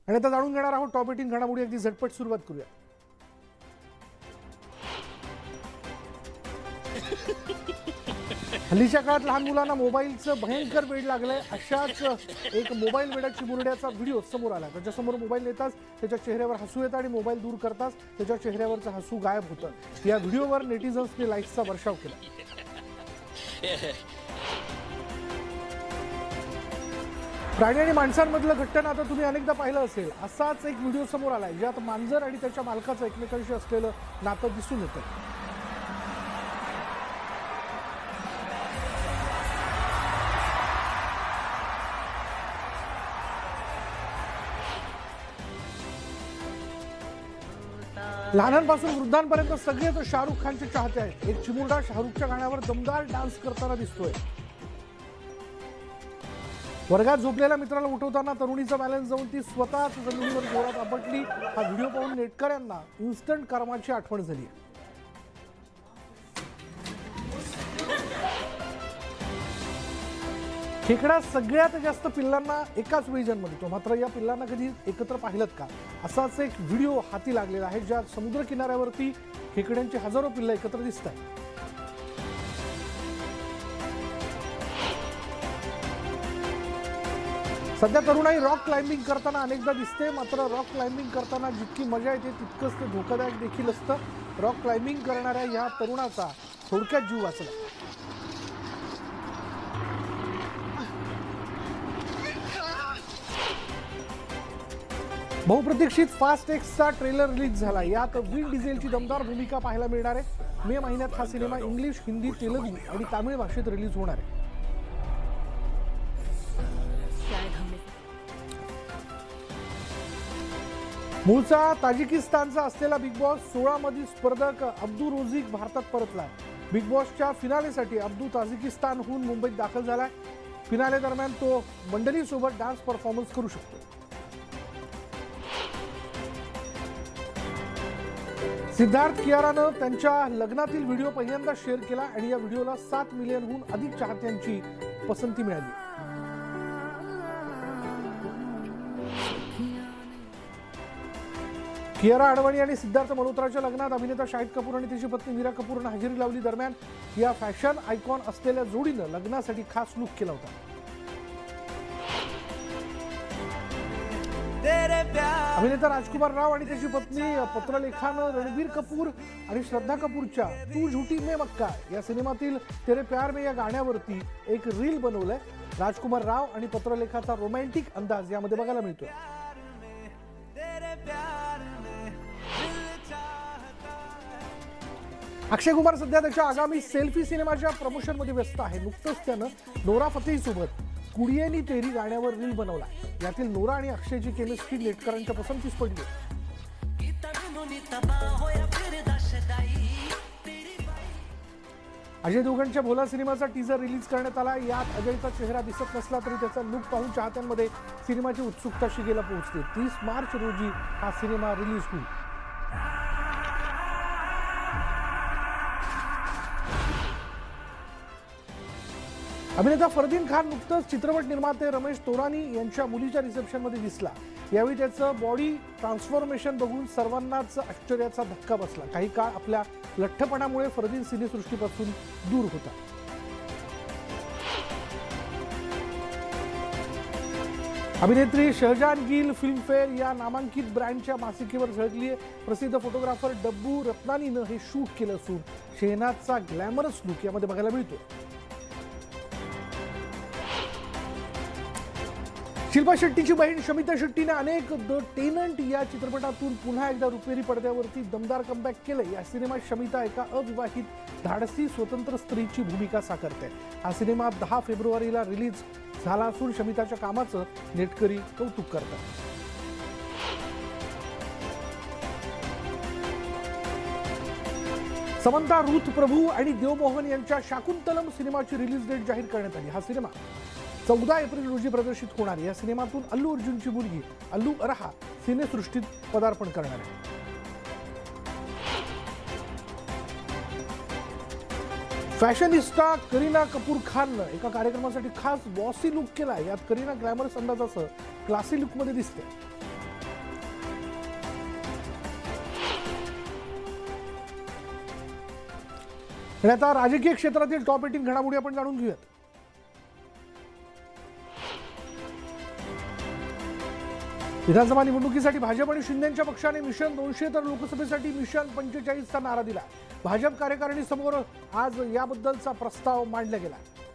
आणि आता जाणून घेणार आहोत टॉप 18 घडामोडी. अगदी झटपट सुरुवात करूया. हल्लीच्या काळात लहान मुलांना मोबाईलचं भयंकर वेड लागलंय. अशाच एक मोबाईल वेड्या चिमुरड्याचा व्हिडिओ समोर आला. त्याच्यासमोर मोबाईल नेताच त्याच्या चेहऱ्यावर हसू येतं आणि मोबाईल दूर करताच त्याच्या चेहऱ्यावरचं हसू गायब होतं. या व्हिडिओवर नेटिझन्सने लाईक्सचा वर्षाव केला. प्राणी आणि माणसांमधलं घट्ट नातं तुम्ही अनेकदा पाहिलं असेल. असाच एक व्हिडिओ समोर आलाय ज्यात मांजर आणि त्याच्या मालकाचं एकमेकांशी असलेलं नातं दिसून येतं. लहानांपासून वृद्धांपर्यंत सगळेच शाहरुख खानचे चाहते आहेत. एक चिमुरडा शाहरुखच्या गाण्यावर दमदार डान्स करताना दिसतोय. वर्गात झोपलेल्या मित्राला उठवताना तरुणीचा बॅलन्स जाऊन ती स्वतःच जमिनीवर जोरात आपटली. हा व्हिडिओ पाहून नेटकऱ्यांना इन्स्टंट कर्माची आठवण झाली. खेकडा सगळ्यात जास्त पिल्लांना एकाच वेळी जन्म देतो. मात्र या पिल्लांना कधी एकत्र पाहिलं का? असाच एक व्हिडिओ हाती लागलेला आहे ज्यात समुद्र किनाऱ्यावरती खेकड्यांची हजारो पिल्लं एकत्र दिसत आहेत. सध्या तरुणाई रॉक क्लाइम्बिंग करताना अनेकदा दिसते. मात्र रॉक क्लाइम्बिंग करताना जितकी मजा येते तितकंच ते धोकादायक देखील असतं. रॉक क्लाइम्बिंग करणाऱ्या या तरुणाचा थोडक्यात जीव वाचला. बहुप्रतीक्षित फास्ट एक्सचा ट्रेलर रिलीज झाला. यात विन डिझेलची दमदार भूमिका पाहायला मिळणार आहे. मे महिन्यात हा सिनेमा इंग्लिश, हिंदी, तेलुगू आणि तामिळ भाषेत रिलीज होणार आहे. मूळचा ताजिकिस्तानचा असलेला बिग बॉस 16 मधील स्पर्धक अब्दू रोझिक भारतात परतला. बिग बॉसच्या फिनालेसाठी अब्दू ताजिकिस्तानहून मुंबईत दाखल झालाय. फिनाले दरम्यान तो मंडळीसोबत डान्स परफॉर्मन्स करू शकतो. सिद्धार्थ कियारानं त्यांच्या लग्नातील व्हिडिओ पहिल्यांदा शेअर केला आणि या व्हिडिओला 7 मिलियनहून अधिक चाहत्यांची पसंती मिळाली. कियारा अडवाणी आणि सिद्धार्थ मल्होत्राच्या लग्नात अभिनेता शाहिद कपूर आणि त्याची पत्नी मीरा कपूरनं हजेरी लावली. दरम्यान या फॅशन आयकॉन असलेल्या जोडीनं लग्नासाठी खास लुक केला होता. अभिनेता राजकुमार राव आणि त्याची पत्नी पत्रलेखानं रणबीर कपूर आणि श्रद्धा कपूरच्या तू झूठी मैं मक्का या सिनेमातील तेरे प्यार में या गाण्यावरती एक रील बनवलंय. राजकुमार राव आणि पत्रलेखाचा रोमॅन्टिक अंदाज यामध्ये बघायला मिळतोय. अक्षय कुमार सध्या त्याच्या आगामी सेल्फी सिनेमाच्या प्रमोशन मध्ये व्यस्त आहे. नुकतंच त्यानं नोरा फतेही सोबत कुडियेनी तेरी गाण्यावर रील बनवला. यातील नोरा आणि अक्षयची केमिस्ट्री नेटकरांच्या पसंतीस पडली. अजय देवगणच्या भोला सिनेमाचा टीजर रिलीज करण्यात आला. यात अजयचा चेहरा दिसत नसला तरी त्याचा लुक पाहून चाहत्यांमध्ये सिनेमाची उत्सुकता शिगेला पोहोचते. 30 मार्च रोजी हा सिनेमा रिलीज होईल. अभिनेता फरदीन खान नुकतंच चित्रपट निर्माते रमेश तोरानी यांच्या मुलीच्या रिसेप्शनमध्ये दिसला. यावेळी त्याचं बॉडी ट्रान्सफॉर्मेशन बघून सर्वांनाच आश्चर्याचा धक्का बसला. काही काळ आपल्या लठ्ठपणामुळे फरदीन सिनेसृष्टीपासून दूर होता. अभिनेत्री शहजान गिल फिल्मफेअर या नामांकित ब्रँडच्या मासिकेवर झळकली आहे. प्रसिद्ध फोटोग्राफर डब्बू रत्नानीनं हे शूट केलं असून शेहनाजचा ग्लॅमरस लुक यामध्ये बघायला मिळतो. शिल्पा शेट्टीची बहीण शमिता शेट्टीने अनेक द टेनंट या चित्रपटातून पुन्हा एकदा रुपेरी पडद्यावरती दमदार कमबॅक केलंय. या सिनेमात शमिता एका अविवाहित धाडसी स्वतंत्र स्त्रीची भूमिका साकारते. हा सिनेमा 10 फेब्रुवारीला रिलीज झाला असून शमिताच्या कामाचं नेटकरी कौतुक करतात. समंता रुथ प्रभू आणि देवमोहन यांच्या शाकुंतलम सिनेमाची रिलीज डेट जाहीर करण्यात आली. हा सिनेमा 14 एप्रिल रोजी प्रदर्शित होणार. या सिनेमातून अल्लू अर्जुनची मुलगी अल्लू अरहा सिनेसृष्टीत पदार्पण करणार आहे. फॅशनिस्टा करीना कपूर खाननं एका कार्यक्रमासाठी खास बॉसी लुक केला. यात करीना ग्लॅमरस अंदाजासह क्लासी लुकमध्ये दिसते. आणि आता राजकीय क्षेत्रातील टॉप 18 घडामोडी आपण जाणून घेऊयात। विधानसभा निवडणुकीसाठी भाजप आणि शिंदेच्या पक्षाने मिशन 200 तर लोकसभेसाठी मिशन 45 चा नारा दिला। भाजप कार्यकारिणी समोर आज याबद्दलचा प्रस्ताव मांडला गेला।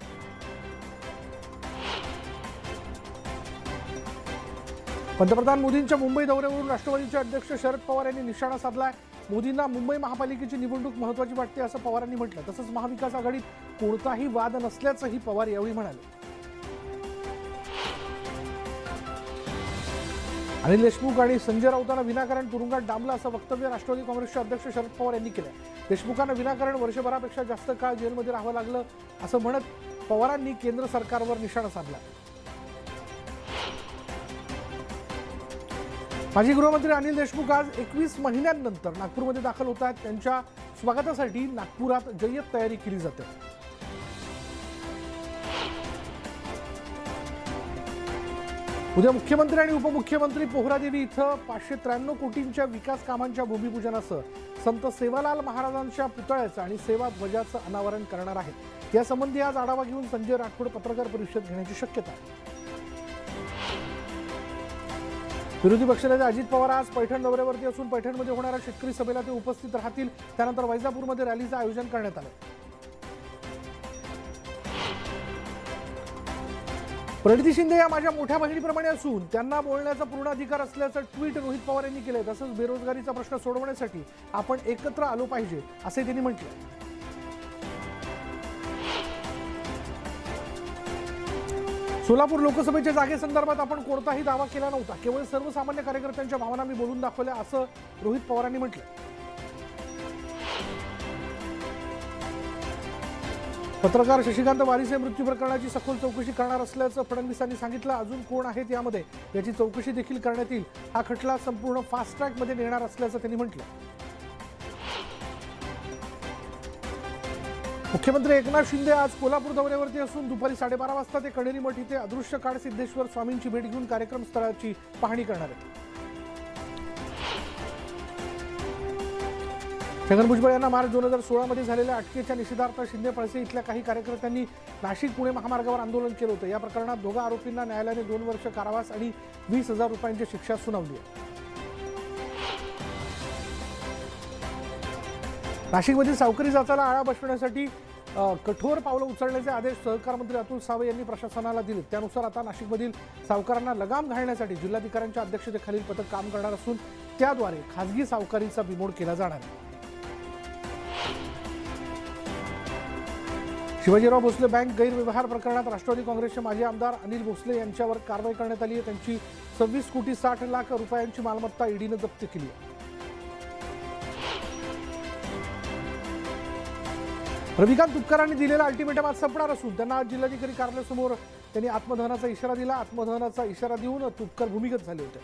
पंतप्रधान मोदींच्या मुंबई दौऱ्यावरून राष्ट्रवादीचे अध्यक्ष शरद पवार यांनी निशाणा साधलाय। मोदींना मुंबई महापालिकेची निवडणूक महत्त्वाची वाटते असं पवारांनी म्हटलं। तसंच महाविकास आघाडीत कोणताही वाद नसल्याचंही पवार यावेळी म्हणाले। अनिल देशमुख आणि संजय राऊतांना विनाकारण तुरुंगात डांबलं असं वक्तव्य राष्ट्रवादी काँग्रेसचे अध्यक्ष शरद पवार यांनी केलं। देशमुखांना विनाकारण वर्षभरापेक्षा जास्त काळ जेलमध्ये राहावं लागलं असं म्हणत पवारांनी केंद्र सरकारवर निशाणा साधला। माजी गृहमंत्री अनिल देशमुख आज 21 महिन्यांनंतर नागपूरमध्ये दाखल होत आहेत। त्यांच्या स्वागतासाठी नागपुरात जय्यत तयारी केली जाते। उद्या मुख्यमंत्री आणि उपमुख्यमंत्री पोहरादेवी इथं 593 कोटींच्या विकास कामांच्या भूमिपूजनासह संत सेवालाल महाराजांच्या पुतळ्याचं आणि सेवा ध्वजाचं अनावरण करणार आहेत। यासंबंधी आज आढावा घेऊन संजय राठोड पत्रकार परिषद घेण्याची शक्यता आहे। विरोधी पक्षनेते अजित पवार आज पैठण दौऱ्यावरती असून पैठणमध्ये होणाऱ्या शेतकरी सभेला ते उपस्थित राहतील। त्यानंतर वैजापूरमध्ये रॅलीचं आयोजन करण्यात आलं। प्रणिती शिंदे या माझ्या मोठ्या बहिणीप्रमाणे असून त्यांना बोलण्याचा पूर्ण अधिकार असल्याचं ट्विट रोहित पवार यांनी केलंय। तसंच बेरोजगारीचा प्रश्न सोडवण्यासाठी आपण एकत्र आलो पाहिजे असे त्यांनी म्हटले। सोलापूर लोकसभेच्या जागेसंदर्भात आपण कोणताही दावा केला नव्हता, केवळ सर्वसामान्य कार्यकर्त्यांच्या भावना मी बोलून दाखवल्या असं रोहित पवारांनी म्हटलं। पत्रकार शशिकांत वारिसे मृत्यू प्रकरणाची सखोल चौकशी करणार असल्याचं फडणवीसांनी सांगितलं। अजून कोण आहेत यामध्ये याची चौकशी देखील करण्यात येईल। हा खटला संपूर्ण फास्ट ट्रॅकमध्ये नेणार असल्याचं त्यांनी म्हटलं। मुख्यमंत्री एकनाथ शिंदे आज कोल्हापूर दौऱ्यावरती असून दुपारी 12:30 वाजता ते कणेरी मठ इथे अदृश्य काळ सिद्धेश्वर स्वामींची भेट घेऊन कार्यक्रम स्थळाची पाहणी करणार आहेत। छगन भुजबळ यांना मार्च 2016 मध्ये झालेल्या अटकेच्या निषेधार्थ शिंदे पळसे इथल्या काही कार्यकर्त्यांनी नाशिक पुणे महामार्गावर आंदोलन केलं होतं। या प्रकरणात दोघा आरोपींना न्यायालयाने 2 वर्ष कारावास आणि 20,000 रुपयांची शिक्षा सुनावली आहे। नाशिकमधील सावकारी जाचाला आळा बसवण्यासाठी कठोर पावलं उचलण्याचे आदेश सहकार मंत्री अतुल सावे यांनी प्रशासनाला दिले। त्यानुसार आता नाशिकमधील सावकारांना लगाम घालण्यासाठी जिल्हाधिकाऱ्यांच्या अध्यक्षतेखालील पथक काम करणार असून त्याद्वारे खासगी सावकारीचा बिमोड केला जाणार आहे। शिवाजीराव भोसले बँक गैरव्यवहार प्रकरणात राष्ट्रवादी काँग्रेसचे माजी आमदार अनिल भोसले यांच्यावर कारवाई करण्यात आली आहे। त्यांची 26 कोटी 60 लाख रुपयांची मालमत्ता ईडीने जप्त केली आहे। रविकांत तुपकरांनी दिलेला अल्टिमेटम आज संपणार असून त्यांना आज जिल्हाधिकारी कार्यालयासमोर त्यांनी आत्मदहनाचा इशारा दिला। आत्मदहनाचा इशारा देऊन तुपकर भूमिगत झाले होते।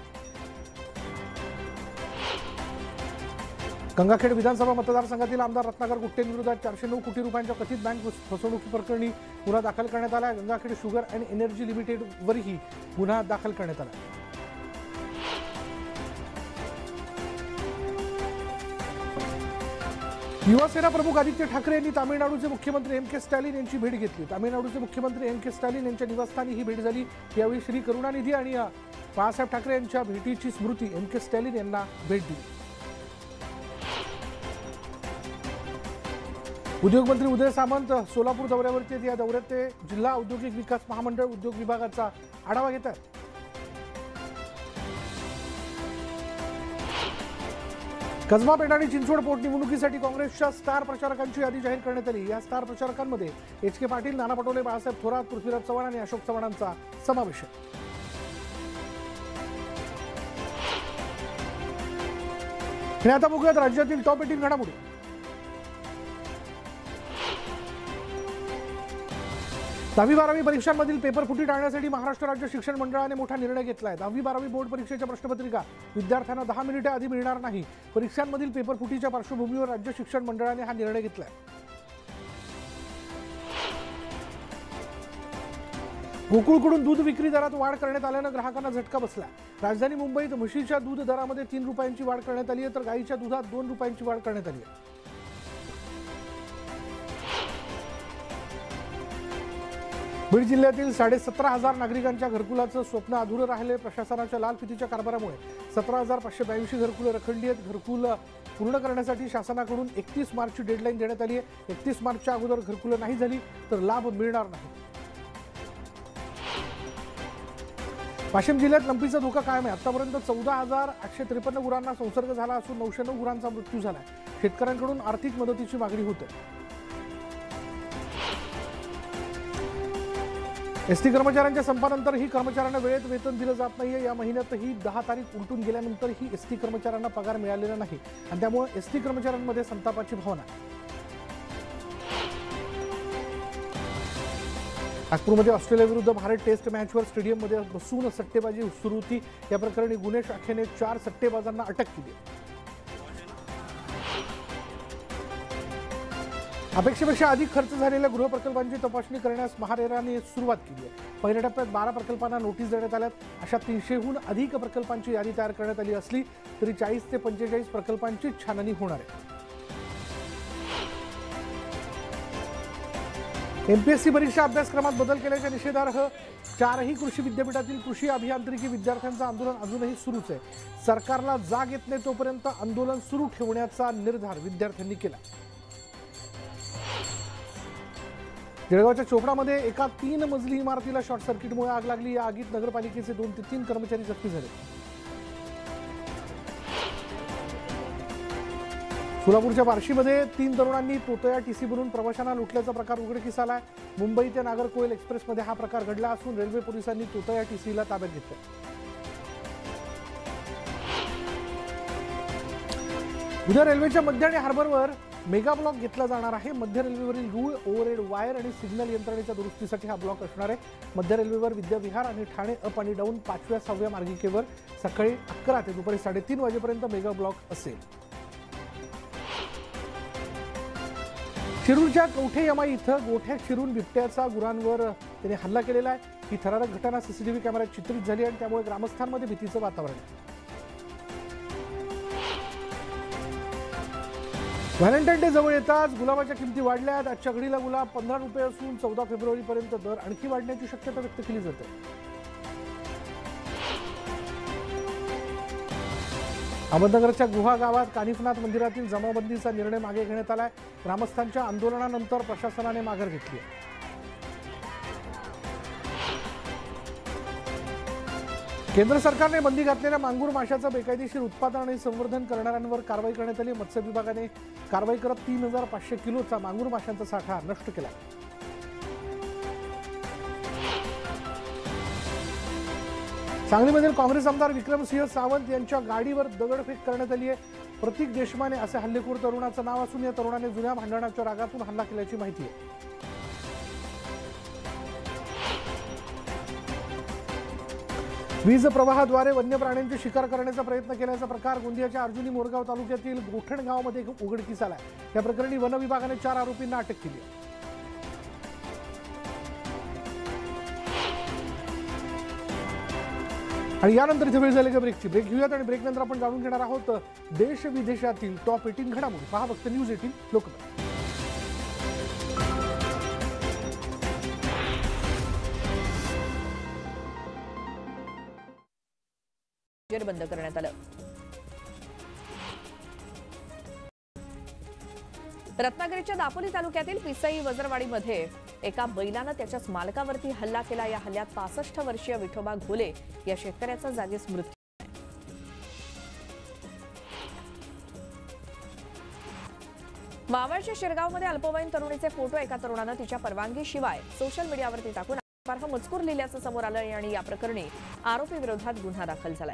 गंगाखेड विधानसभा मतदारसंघातील आमदार रत्नाकर गुट्टेंविरोधात 409 कोटी रुपयांच्या कथित बँक फसवणुकीप्रकरणी गुन्हा दाखल करण्यात आला। गंगाखेड शुगर अँड एनर्जी लिमिटेडवरही गुन्हा दाखल करण्यात आला। युवासेना प्रमुख आदित्य ठाकरे यांनी तामिळनाडूचे मुख्यमंत्री एम के स्टॅलिन यांची भेट घेतली। तामिळनाडूचे मुख्यमंत्री एम के स्टॅलिन यांच्या निवासस्थानी ही भेट झाली। यावेळी श्री करुणानिधी आणि बाळासाहेब ठाकरे यांच्या भेटीची स्मृती एम के स्टॅलिन यांना भेट दिली। उद्योगमंत्री उदय सामंत सोलापूर दौऱ्यावरती आहेत। या दौऱ्यात ते जिल्हा औद्योगिक विकास महामंडळ उद्योग विभागाचा आढावा घेत आहेत। कसबा पेठ आणि चिंचवड पोटनिवडणुकीसाठी काँग्रेसच्या स्टार प्रचारकांची यादी जाहीर करण्यात आली। या स्टार प्रचारकांमध्ये एच के पाटील, नाना पटोले, बाळासाहेब थोरात, पृथ्वीराज चव्हाण आणि अशोक चव्हाणांचा समावेश आहे। आणि आता बघूयात राज्यातील टॉप 18 घडामोडी। 10वी-12वी परीक्षांमधील पेपरफुटी टाळण्यासाठी महाराष्ट्र राज्य शिक्षण मंडळाने मोठा निर्णय घेतला आहे। 10वी-12वी बोर्ड परीक्षेच्या प्रश्नपत्रिका विद्यार्थ्यांना 10 मिनिटे आधी मिळणार नाही। परीक्षांमधील पेपरफुटीच्या पार्श्वभूमीवर राज्य शिक्षण मंडळाने हा निर्णय घेतला आहे। गोकुळकडून दूध विक्री दरात वाढ करण्यात आल्यानं ग्राहकांना झटका बसला। राजधानी मुंबईत म्हशीच्या दूध दरामध्ये 3 रुपयांची वाढ करण्यात आली आहे, तर गाईच्या दुधात 2 रुपयांची वाढ करण्यात आली आहे। बीड जिल्ह्यातील 17,500 नागरिकांच्या घरकुलाचं स्वप्न अधुरं राहिले। प्रशासनाच्या लाल फितीच्या कारभारामुळे 17,582 घरकुलं रखडली आहेत। घरकुल पूर्ण करण्यासाठी शासनाकडून 31 मार्चची डेडलाईन देण्यात आली आहे। 31 मार्चच्या अगोदर घरकुलं नाही झाली तर लाभ मिळणार नाही। वाशिम जिल्ह्यात लंपीचा धोका कायम आहे। आतापर्यंत 14,853 गुरांना संसर्ग झाला असून 909 गुरांचा मृत्यू झाला आहे। शेतकऱ्यांकडून आर्थिक मदतीची मागणी होते। एसटी कर्मचाऱ्यांच्या संपानंतरही कर्मचाऱ्यांना वेळेत वेतन दिलं जात नाहीये। या महिन्यातही 10 तारीख उलटून गेल्यानंतरही एसटी कर्मचाऱ्यांना पगार मिळालेला नाही आणि त्यामुळे एसटी कर्मचाऱ्यांमध्ये संतापाची भावना आहे। नागपूरमध्ये ऑस्ट्रेलिया विरुद्ध भारत टेस्ट मॅचवर स्टेडियममध्ये बसून सट्टेबाजी सुरू होती। या प्रकरणी गुन्हे शाखेने 4 सट्टेबाजांना अटक केली। अपेक्षेपेक्षा अधिक खर्च झालेल्या गृहप्रकल्पांची तपासणी करण्यास महारेराने सुरुवात केली आहे। पहिल्या टप्प्यात 12 प्रकल्पांना नोटीस देण्यात आल्यात। अशा 300हून अधिक प्रकल्पांची यादी तयार करण्यात आली असली तरी 40 ते 45 प्रकल्पांची छाननी होणार आहे। एमपीएससी परीक्षा अभ्यासक्रमात बदल केल्याच्या निषेधार्थ 4ही कृषी विद्यापीठातील कृषी अभियांत्रिकी विद्यार्थ्यांचं आंदोलन अजूनही सुरूच आहे। सरकारला जाग येत नाही तोपर्यंत आंदोलन सुरू ठेवण्याचा निर्धार विद्यार्थ्यांनी केला। जळगावच्या चोपडामध्ये एका 3 मजली इमारतीला शॉर्ट सर्किटमुळे आग लागली। या आगीत नगरपालिकेचे 2 ते 3 कर्मचारी जखमी झाले। सोलापूरच्या बार्शीमध्ये 3 तरुणांनी तोतया टीसी बनवून प्रवाशांना लुटल्याचा प्रकार उघडकीस आलाय। मुंबई ते नागरकोइल एक्सप्रेसमध्ये हा प्रकार घडला असून रेल्वे पोलिसांनी तोतया टीसीला ताब्यात घेतलं। उद्या रेल्वेच्या मध्य आणि हार्बरवर मेगा ब्लॉक घेतला जाणार आहे। मध्य रेल्वेवरील रूळ, ओव्हरहेड वायर आणि सिग्नल यंत्रणेच्या दुरुस्तीसाठी हा ब्लॉक असणार आहे। मध्य रेल्वेवर विद्याविहार आणि ठाणे अप आणि डाऊन 5व्या-6व्या मार्गिकेवर सकाळी 11 ते दुपारी 3:30 वाजेपर्यंत मेगा ब्लॉक असेल। शिरूरच्या कवठे यमाई इथं गोठ्यात शिरून बिबट्याचा गुरांवर त्याने हल्ला केलेला आहे। ही थरारक घटना सीसीटीव्ही कॅमेऱ्यात चित्रित झाली आणि त्यामुळे ग्रामस्थांमध्ये भीतीचं वातावरण आहे। व्हॅलेंटाईन डे जवळ येताच गुलाबाच्या किमती वाढल्यात। आजच्या घडीला गुलाब 15 रुपये असून 14 फेब्रुवारीपर्यंत दर आणखी वाढण्याची शक्यता व्यक्त केली जाते। अहमदनगरच्या गुहा गावात कानिफनाथ मंदिरातील जमावबंदीचा निर्णय मागे घेण्यात आलाय। ग्रामस्थांच्या आंदोलनानंतर प्रशासनाने माघार घेतली आहे। केंद्र सरकारने बंदी घातलेल्या मांगूर माशाचं बेकायदेशीर उत्पादन आणि संवर्धन करणाऱ्यांवर कारवाई करण्यात आली। मत्स्य विभागाने कारवाई करत 3,500 किलोचा मांगूर माशांचा साठा नष्ट केला। सांगलीमधील काँग्रेस आमदार विक्रमसिंह सावंत यांच्या गाडीवर दगडफेक करण्यात आली आहे। प्रतीक देशमाने असे हल्लेखोर तरुणाचं नाव असून या तरुणाने जुन्या भांडणाच्या रागातून हल्ला केल्याची माहिती आहे। वीज प्रवाहाद्वारे वन्य प्राण्यांची शिकार करण्याचा प्रयत्न केल्याचा प्रकार गोंदियाच्या अर्जुनी मोरगाव तालुक्यातील गोठण गावामध्ये उघडकीस आला। या प्रकरणी वन विभागाने 4 आरोपींना अटक केली आहे। आणि यानंतर इथे वेळ झाली का ब्रेकची। ब्रेक घेऊयात आणि ब्रेकनंतर आपण जाणून घेणार आहोत देश विदेशातील टॉप 18 घडामोडी। पहा फक्त न्यूज 18 लोकमत। बंद करण्यात आलं। रत्नागिरीच्या दापोली तालुक्यातील पिसई वजरवाडीमध्ये एका बैलानं त्याच्याच मालकावरती हल्ला केला। या हल्ल्यात 65 वर्षीय विठोबा घोले या शेतकऱ्याचा जागीच मृत्यू। मावळच्या शिरगावमध्ये अल्पवयीन तरुणीचे फोटो एका तरुणानं तिच्या परवानगीशिवाय सोशल मीडियावरती टाकून अपराध मजकूर लिहिल्याचं समोर आलं आणि या प्रकरणी आरोपी विरोधात गुन्हा दाखल झालाय।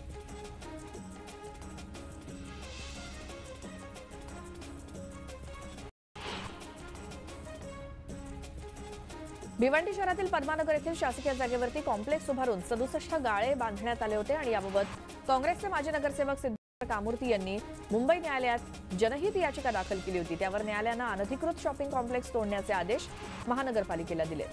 भिवंडी शहरातील पद्मानगर येथील शासकीय जागेवरती कॉम्प्लेक्स उभारून 67 गाळे बांधण्यात आले होते आणि याबाबत काँग्रेसचे माजी नगरसेवक सिद्धार्थ कामूर्ती यांनी मुंबई न्यायालयात जनहित याचिका दाखल केली होती। त्यावर न्यायालयानं अनधिकृत शॉपिंग कॉम्प्लेक्स तोडण्याचे आदेश महानगरपालिकेला दिले।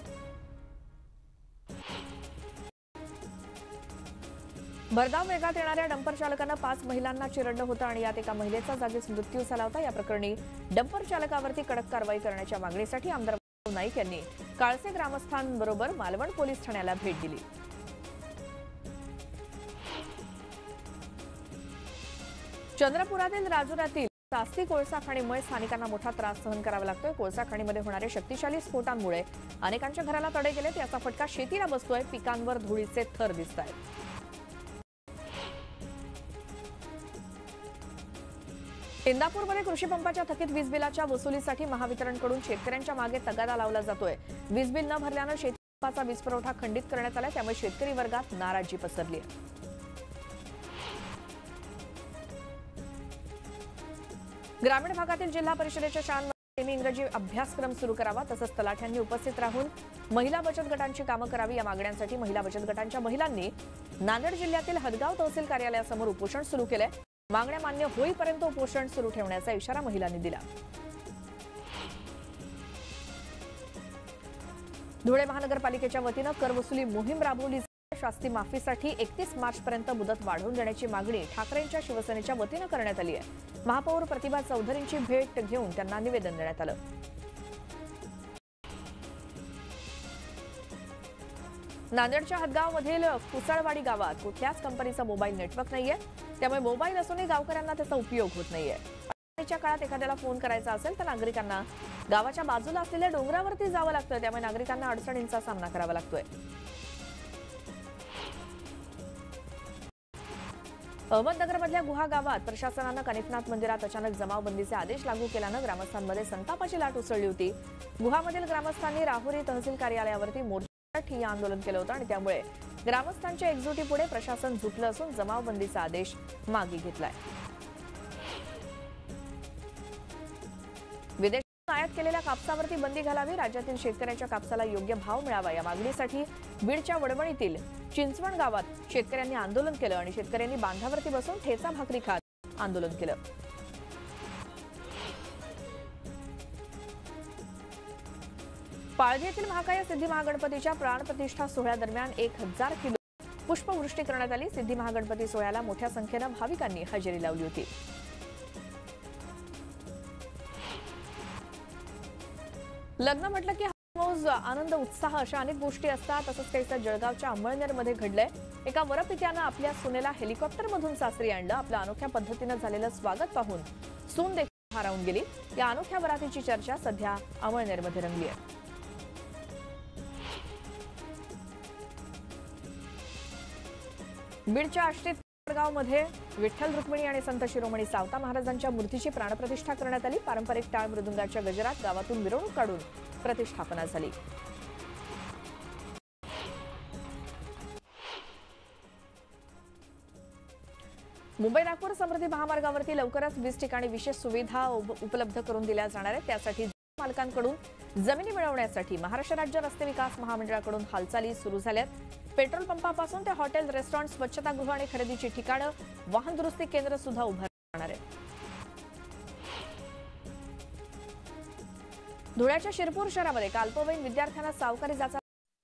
भरधाव वेगात येणाऱ्या डंपर चालकानं 5 महिलांना चिरडलं होतं आणि यात एका महिलेचा जागीच मृत्यू झाला होता। या प्रकरणी डंपर चालकावरती कडक कारवाई करण्याच्या मागणीसाठी आमदार नाईक यांनी काळसे ग्रामस्थांबरोबर मालवण पोलीस ठाण्याला भेट दिली. चंद्रपुरातील राजुरातील तास्ती कोळसा खाणीमुळे स्थानिकांना मोठा त्रास सहन करावा लागतोय. कोळसा खाणीमध्ये होणाऱ्या शक्तिशाली स्फोटांमुळे अनेकांच्या घराला तडे गेलेत. याचा फटका शेतीला बसतोय. पिकांवर धुळीचे थर दिसतायत. इंदापूरमध्ये कृषी पंपाच्या थकीत वीज बिलाच्या वसुलीसाठी महावितरणकडून शेतकऱ्यांच्या मागे तगादा लावला जातोय. वीज बिल न भरल्यानं शेती पंपाचा वीज पुरवठा खंडित करण्यात आलाय. त्यामुळे शेतकरी वर्गात नाराजी पसरली आहे. ग्रामीण भागातील जिल्हा परिषदेच्या शाळांमध्ये इंग्रजी अभ्यासक्रम सुरू करावा. तसंच तलाठ्यांनी उपस्थित राहून महिला बचत गटांची कामं करावी. या मागण्यांसाठी महिला बचत गटांच्या महिलांनी नांदेड जिल्ह्यातील हदगाव तहसील कार्यालयासमोर उपोषण सुरू केलंय. मागण्या मान्य होईपर्यंत उपोषण सुरू ठेवण्याचा इशारा महिलांनी दिला. धुळे महानगरपालिकेच्या वतीनं कर वसुली मोहीम राबवली. शास्ती माफीसाठी 31 मार्चपर्यंत मुदत वाढवून देण्याची मागणी ठाकरेंच्या शिवसेनेच्या वतीनं करण्यात आली आहे. महापौर प्रतिभा चौधरींची भेट घेऊन त्यांना निवेदन देण्यात आलं. नांदेडच्या हदगावमधील कुसाळवाडी गावात कुठल्याच कंपनीचा मोबाईल नेटवर्क नाहीये. त्यामुळे मोबाईल असूनही गावकऱ्यांना त्याचा उपयोग होत नाहीये. पावसाळ्याच्या काळात एखाद्याला फोन करायचा असेल तर नागरिकांना गावाच्या बाजूला असलेल्या डोंगरावरती जावं लागतं. त्यामुळे नागरिकांना अडचणींचा सामना करावा लागतोय. अहमदनगरमधल्या गुहा गावात प्रशासनानं कनिफनाथ मंदिरात अचानक जमावबंदीचे आदेश लागू केल्यानं ग्रामस्थांमध्ये संतापाची लाट उसळली होती. गुहामधील ग्रामस्थांनी राहुरी तहसील कार्यालयावरती मोर्चा ठिय्या आंदोलन केलं होतं आणि त्यामुळे ग्रामस्थांच्या एकजुटीपुढे प्रशासन झुकलं असून जमावबंदीचा आदेश मागे घेतलाय. विदेशातून आयात केलेल्या कापसावरती बंदी घालावी. राज्यातील शेतकऱ्याच्या कापसाला योग्य भाव मिळावा या मागणीसाठी बीडच्या वडवणीतील चिंचवण गावात शेतकऱ्यांनी आंदोलन केलं आणि शेतकऱ्यांनी बांधावरती बसून ठेचा भाकरी खात आंदोलन केलं. पाळधी येथील महाकाय सिद्धी महागणपतीच्या प्राणप्रतिष्ठा सोहळ्यादरम्यान 1000 किलो पुष्पवृष्टी करण्यात आली. सिद्धी महागणपती सोहळ्याला मोठ्या संख्येनं भाविकांनी हजेरी लावली होती. लग्न म्हटलं की मौज, आनंद, उत्साह अशा अनेक गोष्टी असतात. तसंच काहीसं जळगावच्या अंमळनेरमध्ये घडलंय. एका वरपित्यानं आपल्या सुनेला हेलिकॉप्टरमधून सासरी आणलं. आपल्या अनोख्या पद्धतीनं झालेलं स्वागत पाहून सून देखील भारावून गेली. या अनोख्या वरातीची चर्चा सध्या अंमळनेरमध्ये रंगली आहे. बीडच्या आष्टीत गावमध्ये विठ्ठल रुक्मिणी आणि संत शिरोमणी सावता महाराजांच्या मूर्तीची प्राणप्रतिष्ठा करण्यात आली. पारंपरिक टाळ मृदुंगाच्या गजरात गावातून मिरवणूक काढून प्रतिष्ठापना झाली. मुंबई नागपूर समृद्धी महामार्गावरती लवकरच 20 ठिकाणी विशेष सुविधा उपलब्ध करून दिल्या जाणार आहेत. त्यासाठी मालकांकडून जमिनी मिळवण्यासाठी महाराष्ट्र राज्य रस्ते विकास महामंडळाकडून हालचाली सुरू झाल्यात. पेट्रोल पंपापासून ते हॉटेल, रेस्टॉरंट, स्वच्छतागृह आणि खरेदीची ठिकाणं, वाहन दुरुस्ती केंद्र सुद्धा उभारण्यात येणार आहे. धुळ्याच्या शिरपूर शहरामध्ये अल्पवयीन विद्यार्थ्यांना सावकारी जाचा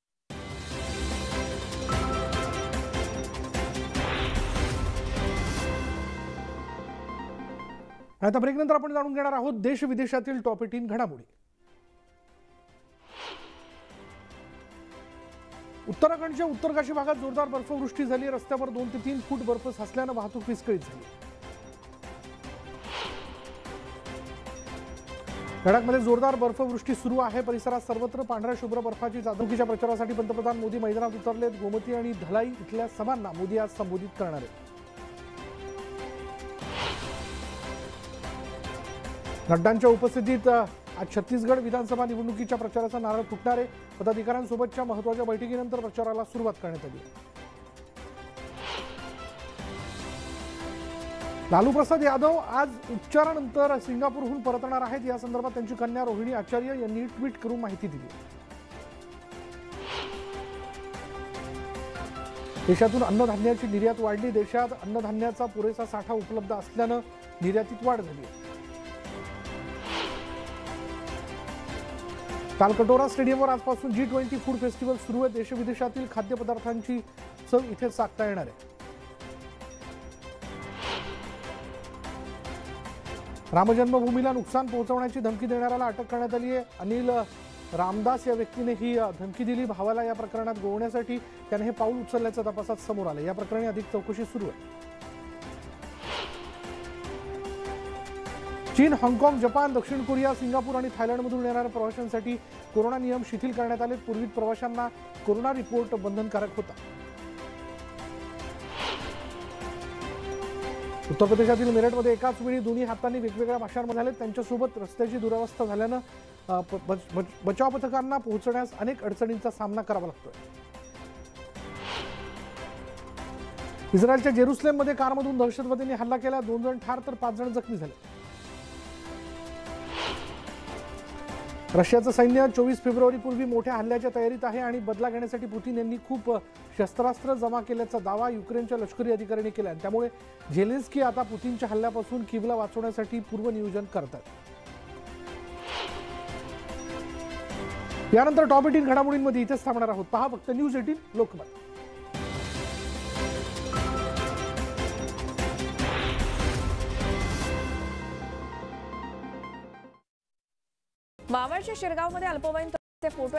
आता ब्रेकनंतर आपण जाणून घेणार आहोत देश विदेशातील टॉप 18 घडामोडी. उत्तराखंडच्या उत्तरकाशी भागात जोरदार बर्फवृष्टी झाली. रस्त्यावर 2 ते 3 फूट बर्फ साचल्यानं वाहतूक विस्कळीत झाली. लडाखमध्ये जोरदार बर्फवृष्टी सुरू आहे. परिसरात सर्वत्र पांढऱ्या शुभ्र बर्फाची जादूकीच्या प्रचारासाठी पंतप्रधान मोदी मैदानात उतरलेत. गोमती आणि धलाई इथल्या सभांना मोदी आज संबोधित करणार आहेत. नड्डांच्या उपस्थितीत आज छत्तीसगड विधानसभा निवडणुकीच्या प्रचाराचा नारळ फुटणार आहे. पदाधिकाऱ्यांसोबतच्या महत्त्वाच्या बैठकीनंतर प्रचाराला सुरुवात करण्यात आली. लालू प्रसाद यादव आज उपचारानंतर सिंगापूरहून परतणार आहेत. या संदर्भात त्यांची कन्या रोहिणी आचार्य यांनी ट्विट करून माहिती दिली. देशातून अन्नधान्याची निर्यात वाढली. देशात अन्नधान्याचा पुरेसा साठा उपलब्ध असल्यानं निर्यातीत वाढ झाली. काल कटोरा स्टेडियमवर आजपासून G20 फूड फेस्टिवल सुरू आहे. देशविदेशातील खाद्यपदार्थांची चव इथे चाखता येणार आहे. राम जन्मभूमीला नुकसान पोहोचवण्याची धमकी देणाऱ्याला अटक करण्यात आली आहे. अनिल रामदास या व्यक्तीने ही धमकी दिली. भावाला या प्रकरणात गोवण्यासाठी त्याने हे पाऊल उचलल्याचं तपासात समोर आलं. या प्रकरणी अधिक चौकशी सुरू आहे. चीन, हाँगकाँग, जपान, दक्षिण कोरिया, सिंगापूर आणि थायलंडमधून येणाऱ्या प्रवाशांसाठी कोरोना नियम शिथिल करण्यात आले. पूर्वी प्रवाशांना कोरोना रिपोर्ट बंधनकारक होता. उत्तर प्रदेशातील मेरठमध्ये एकाच वेळी दोन्ही हातांनी वेगवेगळ्या भाषांमध्ये झाले. त्यांच्यासोबत रस्त्याची दुरावस्था झाल्यानं बचाव पथकांना पोहोचण्यास अनेक अडचणींचा सामना करावा लागतोय. इस्रायलच्या जेरुसलेममध्ये कारमधून दहशतवाद्यांनी हल्ला केला. 2 जण ठार तर 5 जण जखमी झाले. रशियाचं सैन्य 24 फेब्रुवारीपूर्वी मोठ्या हल्ल्याच्या तयारीत आहे आणि बदला घेण्यासाठी पुतिन यांनी खूप शस्त्रास्त्र जमा केल्याचा दावा युक्रेनच्या लष्करी अधिकाऱ्यांनी केला. त्यामुळे झेलेन्स्की आता पुतिनच्या हल्ल्यापासून कीवला वाचवण्यासाठी पूर्वनियोजन करतात. यानंतर टॉप 18 घडामोडींमध्ये इथेच थांबणार आहोत. पहा फक्त न्यूज 18 लोकमत. मावळच्या शिरगावमध्ये अल्पवयीन तरुणाचे फोटो